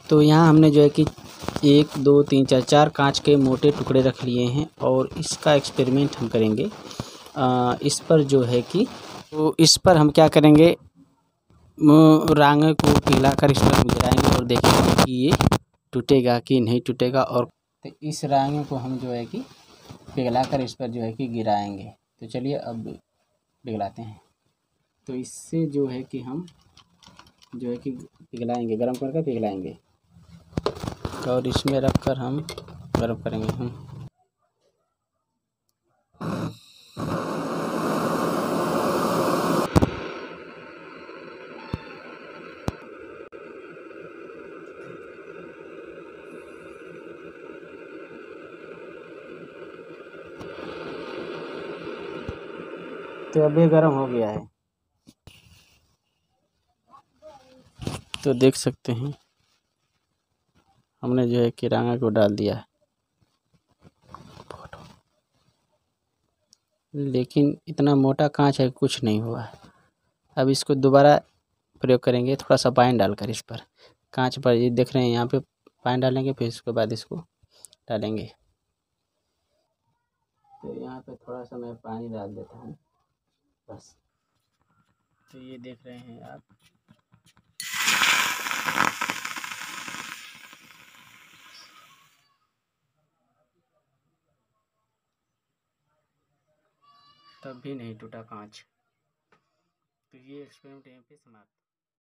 तो यहाँ हमने जो है कि 1 2 3 4 4 कांच के मोटे टुकड़े रख लिए हैं और इसका एक्सपेरिमेंट हम करेंगे। इस पर जो है कि तो इस पर हम क्या करेंगे, रांगे को पिघलाकर इस पर हम गिराएंगे और देखेंगे कि ये टूटेगा कि नहीं टूटेगा। और तो इस रांगे को हम जो है कि पिघलाकर इस पर जो है कि गिराएंगे। तो चलिए अब पिघलाते हैं। तो इससे जो है कि हम जो है कि पिघलाएंगे, गरम करके पिघलाएंगे और इसमें रख कर हम गरम करेंगे हम। तो अब ये गरम हो गया है, तो देख सकते हैं हमने जो है कि रांगा को डाल दिया है, लेकिन इतना मोटा कांच है कुछ नहीं हुआ है। अब इसको दोबारा प्रयोग करेंगे, थोड़ा सा पानी डालकर इस पर कांच पर, ये देख रहे हैं यहाँ पे पानी डालेंगे, फिर इसके बाद इसको डालेंगे। तो यहाँ पे थोड़ा सा मैं पानी डाल देता हूँ बस। तो ये देख रहे हैं आप, तब भी नहीं टूटा कांच। तो ये एक्सपेरिमेंट यहीं पे समाप्त।